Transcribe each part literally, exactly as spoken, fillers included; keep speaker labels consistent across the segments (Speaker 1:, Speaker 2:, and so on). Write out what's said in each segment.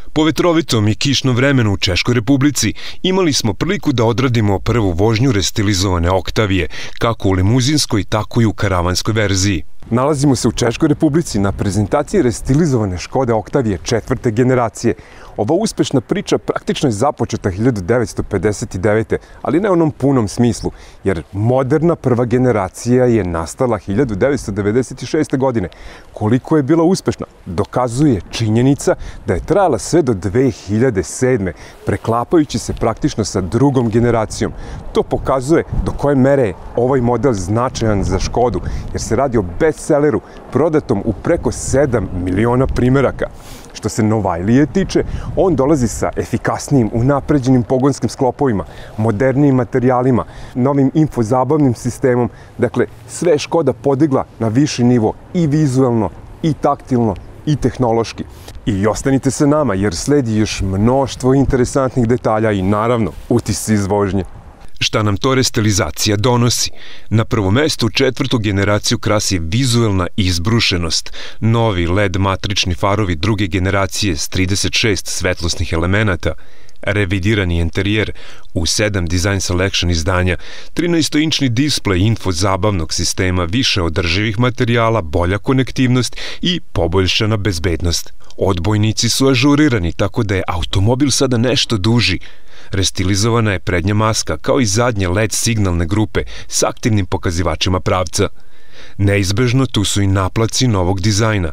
Speaker 1: Po vetrovitom i kišnom vremenu u Češkoj Republici imali smo priliku da odradimo prvu vožnju restilizovane Oktavije, kako u limuzinskoj, tako i u karavanskoj verziji. Nalazimo se u Češkoj Republici na prezentaciji restilizovane Škode Oktavije četvrte generacije. Ova uspešna priča praktično je započeta hiljadu devetsto pedeset devete. ali ne u onom punom smislu, jer moderna prva generacija je nastala hiljadu devetsto devedeset šeste. godine. Koliko je bila uspešna, dokazuje činjenica da je trajala sve do dve hiljade sedme. preklapajući se praktično sa drugom generacijom. To pokazuje do koje mere je ovaj model značajan za Škodu, jer se radi o bestselleru prodatom u preko sedam miliona primeraka. Što se Novajlije tiče, on dolazi sa efikasnijim, unapređenim pogonskim sklopovima, modernijim materijalima, novim infozabavnim sistemom. Dakle, sve je Škoda podigla na viši nivo i vizualno, i taktilno, i tehnološki. I ostanite sa nama, jer sledi još mnoštvo interesantnih detalja i naravno utisci iz vožnje. Šta nam to restilizacija donosi? Na prvo mesto četvrtu generaciju krasi vizuelna izbrušenost. Novi L E D matrični farovi druge generacije s trideset šest svetlosnih elemenata, revidirani interijer u sedam Design Selection izdanja, trinaestoinčni displej infozabavnog sistema, više održivih materijala, bolja konektivnost i poboljšana bezbednost. Odbojnici su ažurirani, tako da je automobil sada nešto duži. Restilizovana je prednja maska, kao i zadnje L E D signalne grupe s aktivnim pokazivačima pravca. Neizbežno tu su i naplaci novog dizajna.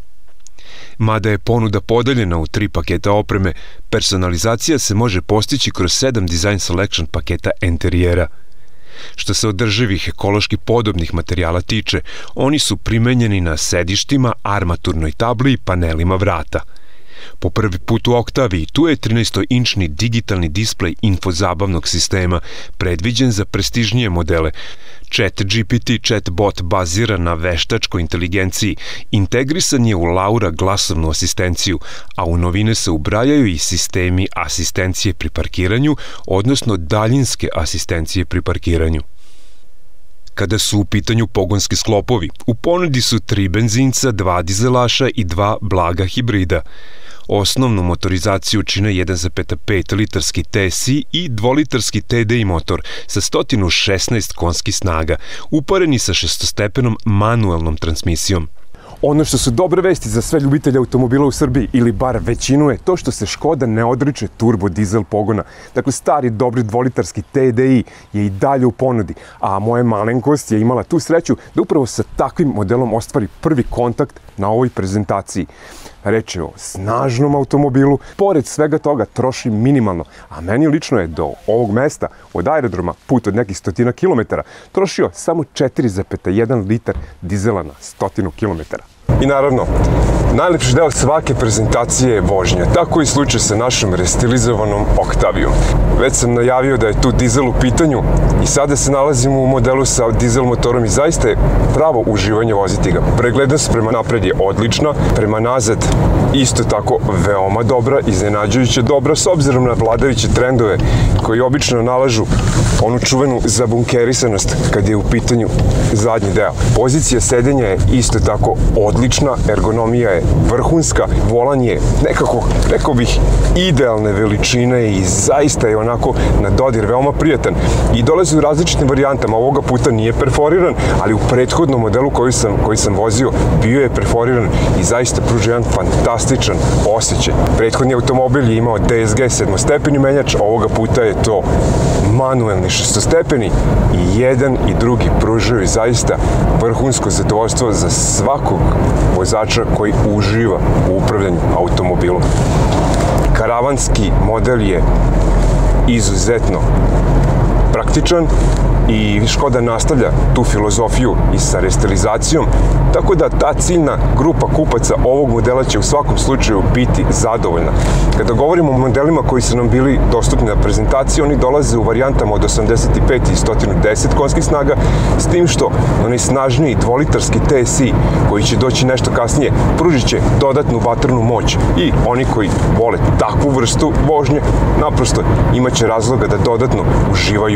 Speaker 1: Mada je ponuda podeljena u tri paketa opreme, personalizacija se može postići kroz sedam Design Selection paketa enterijera. Što se održivih ekološki podobnih materijala tiče, oni su primenjeni na sedištima, armaturnoj tabli i panelima vrata. Po prvi put u Oktaviji tu je trinaestoinčni digitalni displej infozabavnog sistema, predviđen za prestižnije modele. Chat G P T chatbot bazira na veštačkoj inteligenciji, integrisan je u Laura glasovnu asistenciju, a u novine se ubrajaju i sistemi asistencije pri parkiranju, odnosno daljinske asistencije pri parkiranju. Kada su u pitanju pogonski sklopovi, u ponudi su tri benzinca, dva dizelaša i dva blaga hibrida. Osnovnu motorizaciju čine jedan zarez pet litarski T S I i dvolitarski T D I motor sa sto šesnaest konjskih snaga, upareni sa šestostepenom manuelnom transmisijom. Ono što su dobre vesti za sve ljubitelje automobila u Srbiji, ili bar većinu, je to što se Škoda ne odriče turbo dizel pogona. Dakle, stari dobri dvolitarski T D I je i dalje u ponudi, a moja malenkost je imala tu sreću da upravo sa takvim modelom ostvari prvi kontakt na ovoj prezentaciji. Reč je o snažnom automobilu, pored svega toga troši minimalno, a meni lično je do ovog mesta, od aerodroma, put od nekih stotina kilometara, trošio samo četiri zarez jedan litar dizela na stotinu kilometara. I naravno, najlepši deo svake prezentacije je vožnja. Tako i slučaj sa našom restilizovanom Oktavijom. Već sam najavio da je tu dizel u pitanju i sada se nalazimo u modelu sa dizel motorom i zaista je pravo uživanje voziti ga. Preglednost prema napred je odlična, prema nazad isto tako veoma dobra, iznenađujuće dobra, s obzirom na vladajuće trendove koji obično nalažu onu čuvenu zabunkerisanost kad je u pitanju zadnji deo. Pozicija sedenja je isto tako odlična, ergonomija je vrhunska, volan je nekako, rekao bih, idealne veličine i zaista je onako na dodir veoma prijatan. I dolazi u različitim varijantama, ovoga puta nije perforiran, ali u prethodnom modelu koji sam, koji sam vozio bio je perforiran i zaista pruža jedan fantastičan osjećaj. Prethodni automobil je imao D S G sedmostepeni menjač, ovoga puta je to manuelni šestostepeni i jedan i drugi pružaju zaista vrhunsko zadovoljstvo za svakog vozača koji uživa u upravljanju automobilom. Karavanski model je izuzetno praktičan i Škoda nastavlja tu filozofiju i sa restilizacijom, tako da ta ciljna grupa kupaca ovog modela će u svakom slučaju biti zadovoljna. Kada govorimo o modelima koji su nam bili dostupni na prezentaciji, oni dolaze u varijantama od osamdeset pet i sto deset konjskih snaga, s tim što onaj snažniji dvolitarski T S I, koji će doći nešto kasnije, pružit će dodatnu vatrenu moć i oni koji vole takvu vrstu vožnje, naprosto imaće razloga da dodatno uživaju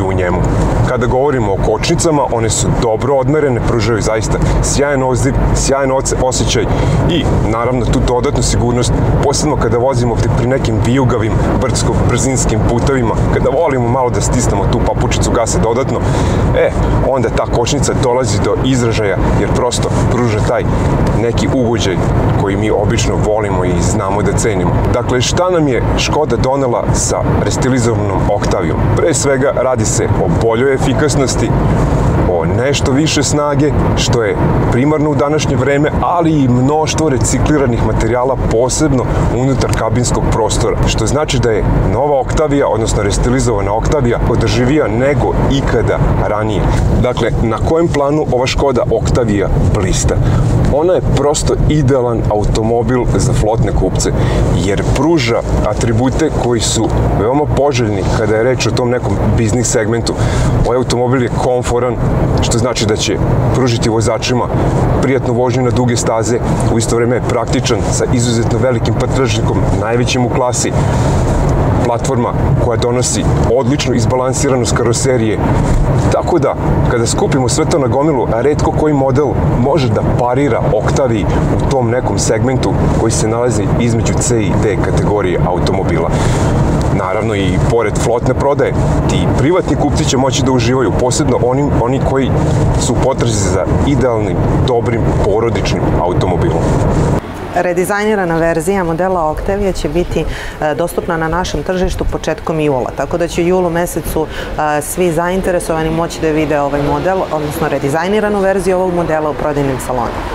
Speaker 1: u njemu. Kada govorimo o kočnicama, one su dobro odmerene, pružaju zaista sjajan ozdiv, sjajan osjećaj i naravno tu dodatnu sigurnost, posebno kada vozimo pri nekim vijugavim brdsko-brzinskim putevima, kada volimo malo da stisnemo tu papučicu gasa dodatno, e, onda ta kočnica dolazi do izražaja jer prosto pruža taj neki ugođaj koji mi obično volimo i znamo da cenimo. Dakle, šta nam je Škoda donela sa restilizovanom Octaviom? Pre svega radi se o boljoj efikasnosti, o nešto više snage, što je primarno u današnje vreme, ali i mnoštvo recikliranih materijala, posebno unutar kabinskog prostora, što znači da je nova Octavia, odnosno restilizovana Octavia, održivija nego ikada ranije. Dakle, na kojem planu ova Škoda Octavia blista? Ona je prosto idealan automobil za flotne kupce, jer pruža atribute koji su veoma poželjni kada je reč o tom nekom biznis segmentu. Ovaj automobil je komforan, što znači da će pružiti vozačima prijatnu vožnju na duge staze, u isto vreme je praktičan sa izuzetno velikim patražnikom, najvećim u klasi, platforma koja donosi odlično izbalansiranost karoserije. Tako da, kada skupimo sve to na gomilu, a retko koji model može da parira Octaviji u tom nekom segmentu koji se nalazi između C i D kategorije automobila. Naravno i pored flotne prodaje, ti privatni kupci će moći da uživaju, posebno oni, oni koji su u potrazi za idealnim, dobrim, porodičnim automobilom.
Speaker 2: Redizajnirana verzija modela Octavia će biti dostupna na našem tržištu početkom jula, tako da će u julu mesecu svi zainteresovani moći da vide ovaj model, odnosno redizajniranu verziju ovog modela u prodajnim salonima.